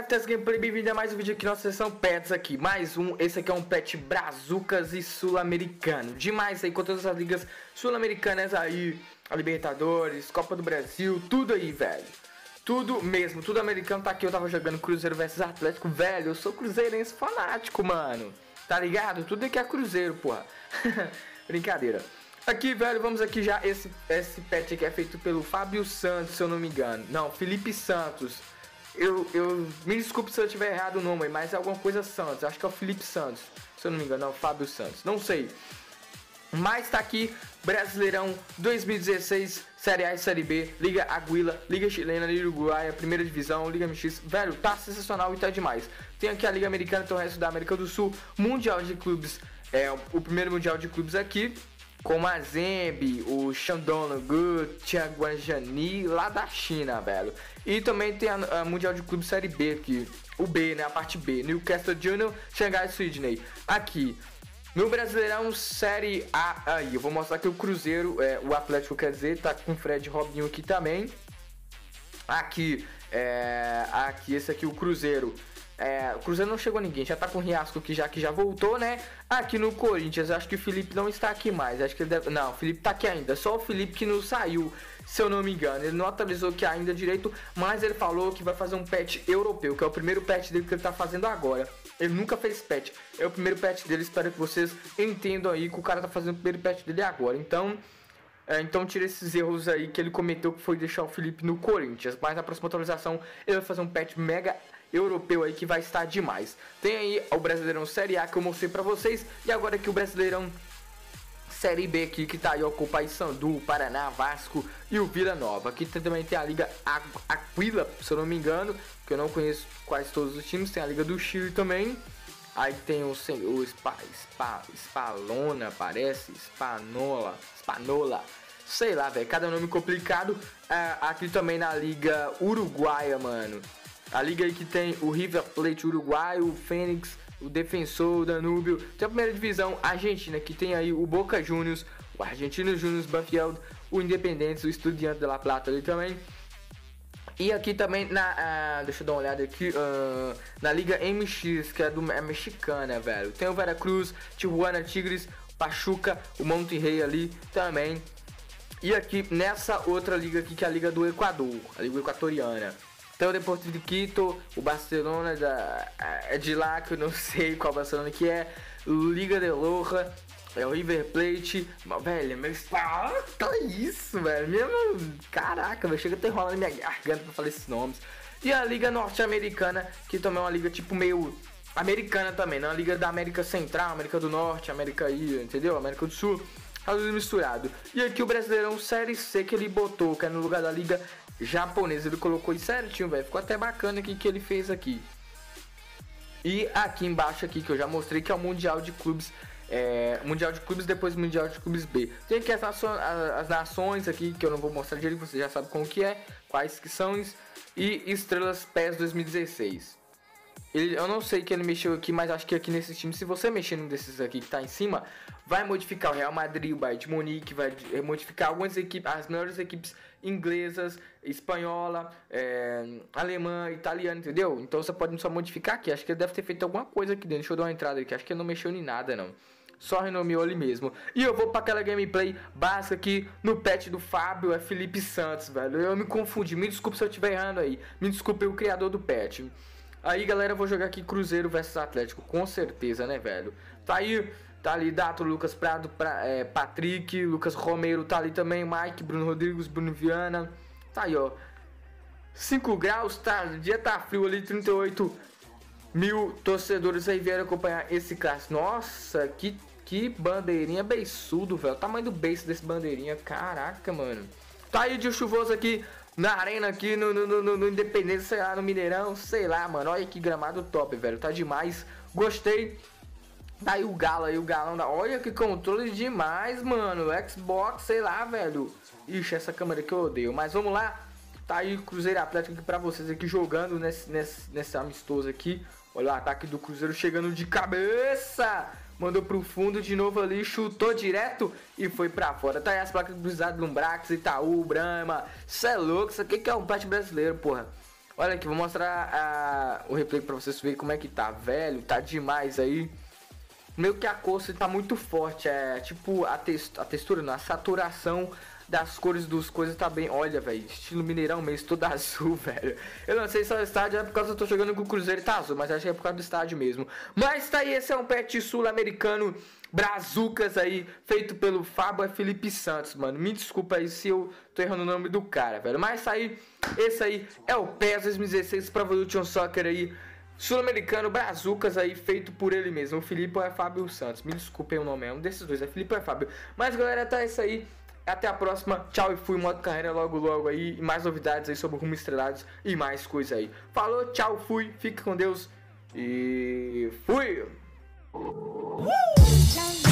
Tess Gameplay, bem-vindo a mais um vídeo aqui na nossa sessão Pets aqui. Mais um, esse aqui é um pet brazucas e sul-americano. Demais aí, com todas as ligas sul-americanas aí, a Libertadores, Copa do Brasil, tudo aí, velho. Tudo mesmo, tudo americano tá aqui. Eu tava jogando Cruzeiro vs Atlético, velho, eu sou cruzeirense fanático, mano. Tá ligado? Tudo aqui é Cruzeiro, porra. Brincadeira. Aqui, velho, vamos aqui já, esse pet aqui é feito pelo Fábio Santos, se eu não me engano. Não, Felipe Santos. Me desculpe se eu tiver errado o nome, mas é alguma coisa Santos. Acho que é o Felipe Santos, se eu não me engano, não, Fábio Santos, não sei. Mas tá aqui, Brasileirão 2016, Série A e Série B, Liga Águila, Liga Chilena, Liga Uruguaia, Primeira Divisão, Liga MX. Velho, tá sensacional e tá demais. Tem aqui a Liga Americana, tem o resto da América do Sul, Mundial de Clubes, o primeiro Mundial de Clubes aqui, com a Zembe, o Shandong Gu, Thiago Guanjani, lá da China, velho. E também tem a Mundial de Clube Série B aqui, o B, né, a parte B, Newcastle Junior, Xangai Sydney. Aqui, no Brasileirão Série A, aí, eu vou mostrar aqui o Cruzeiro, o Atlético, quer dizer, tá com o Fred Robinho aqui também. Aqui, esse aqui, o Cruzeiro. O Cruzeiro não chegou a ninguém, já tá com o Riasco aqui, que já voltou, né? Aqui no Corinthians, acho que o Felipe não está aqui mais. Acho que ele deve... Não, o Felipe tá aqui ainda. Só o Felipe que não saiu, se eu não me engano. Ele não atualizou aqui ainda direito, mas ele falou que vai fazer um patch europeu, que é o primeiro patch dele que ele tá fazendo agora. Ele nunca fez patch, é o primeiro patch dele. Espero que vocês entendam aí que o cara tá fazendo o primeiro patch dele agora. Então tira esses erros aí que ele cometeu, que foi deixar o Felipe no Corinthians. Mas na próxima atualização ele vai fazer um patch mega europeu aí que vai estar demais. Tem aí o Brasileirão Série A que eu mostrei pra vocês. E agora aqui o Brasileirão Série B aqui, que tá aí ó, com o Paysandu, o Paraná, Vasco e o Vila Nova. Aqui também tem a Liga Águila, se eu não me engano, que eu não conheço quase todos os times. Tem a Liga do Chile também. Aí tem o Spalona, parece, Spanola, sei lá, velho, cada nome complicado. Aqui também na Liga Uruguaia, mano. A liga aí que tem o River Plate Uruguai, o Fênix, o Defensor, o Danúbio. Tem a primeira divisão Argentina, que tem aí o Boca Juniors, o Argentino Juniors, Banfield, o Independentes, o Estudiantes de La Plata ali também. E aqui também deixa eu dar uma olhada aqui, na Liga MX, que é mexicana, velho. Tem o Veracruz, Tijuana, Tigres, Pachuca, o Monterrey ali também. E aqui nessa outra liga aqui, que é a Liga do Equador, a Liga Equatoriana. Tem o Deportivo de Quito, o Barcelona de lá, que eu não sei qual Barcelona que é, Liga de Loja, o River Plate, velho, meu tá isso, velho, mesmo, caraca, velho, chega até enrolando minha garganta pra falar esses nomes. E a Liga Norte-Americana, que também é uma liga tipo meio americana também, não é uma liga da América Central, América do Norte, América aí, entendeu? América do Sul, tudo misturado. E aqui o Brasileirão Série C que ele botou, que é no lugar da Liga Japonesa, ele colocou isso certinho, velho, ficou até bacana aqui que ele fez aqui. E aqui embaixo aqui, que eu já mostrei, que é o Mundial de Clubes, Mundial de Clubes, depois Mundial de Clubes B. Tem aqui as nações aqui, que eu não vou mostrar direito, você já sabe como que é, quais que são, e Estrelas PES 2016. Eu não sei que ele mexeu aqui, mas acho que aqui nesse time, se você mexer num desses aqui que tá em cima, vai modificar o Real Madrid, o Bayern de Munique, vai modificar algumas equipes, as melhores equipes inglesas, espanhola, alemã, italiana, entendeu? Então você pode só modificar aqui. Acho que ele deve ter feito alguma coisa aqui dentro. Deixa eu dar uma entrada aqui, acho que ele não mexeu em nada não, só renomeou ali mesmo. E eu vou para aquela gameplay básica aqui no patch do Fábio, é Felipe Santos, velho. Eu me confundi, me desculpe se eu estiver errando aí, me desculpe o criador do patch. Aí galera, eu vou jogar aqui Cruzeiro vs Atlético, com certeza, né, velho? Tá ali Dato, Lucas Prado, Patrick, Lucas Romero, tá ali também, Mike, Bruno Rodrigues, Bruno Viana. Tá aí, ó, 5 graus, tá, o dia tá frio ali, 38 mil torcedores aí vieram acompanhar esse clássico. Nossa, que bandeirinha beiçudo, velho, o tamanho do beiço desse bandeirinha, caraca, mano. Tá aí de chuvoso aqui na arena, aqui no Independência, sei lá, no Mineirão, sei lá, mano. Olha que gramado top, velho, tá demais, gostei. Tá aí o Galo aí, o galão da... Olha que controle demais, mano, Xbox, sei lá, velho. Ixi, essa câmera que eu odeio, mas vamos lá. Tá aí o Cruzeiro Atlético aqui pra vocês aqui, jogando nesse amistoso aqui. Olha o ataque do Cruzeiro chegando de cabeça. Mandou pro fundo de novo ali, chutou direto e foi pra fora. Tá aí as placas do Lumbrax, Itaú, Brahma. Cê é louco, isso aqui que é um pet brasileiro, porra. Olha aqui, vou mostrar o replay pra vocês verem como é que tá, velho. Tá demais aí. Meio que a cor tá muito forte, tipo a textura, não, a saturação das cores dos coisas tá bem. Olha, velho, estilo Mineirão mesmo, todo azul, velho. Eu não sei se é o estádio, é por causa que eu tô jogando com o Cruzeiro e tá azul, mas acho que é por causa do estádio mesmo. Mas tá aí, esse é um pet sul-americano Brazucas aí, feito pelo Fábio Felipe Santos, mano. Me desculpa aí se eu tô errando o nome do cara, velho. Mas tá aí, esse aí é o PES 2016 Pro Evolution Soccer aí, sul-americano, Brazucas aí, feito por ele mesmo. O Felipe ou é Fábio Santos. Me desculpem o nome, é um desses dois, é Felipe ou é Fábio. Mas galera, tá isso aí. Até a próxima. Tchau e fui. Modo carreira logo aí. E mais novidades aí sobre Rumo Estrelados e mais coisa aí. Falou, tchau, fui. Fique com Deus. E fui.